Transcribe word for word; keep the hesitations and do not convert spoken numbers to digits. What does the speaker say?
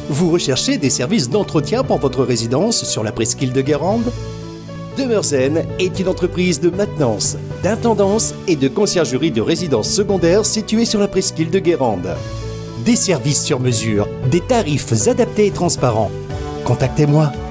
Vous recherchez des services d'entretien pour votre résidence sur la presqu'île de Guérande? Demeurzen est une entreprise de maintenance, d'intendance et de conciergerie de résidences secondaires située sur la presqu'île de Guérande. Des services sur mesure, des tarifs adaptés et transparents. Contactez-moi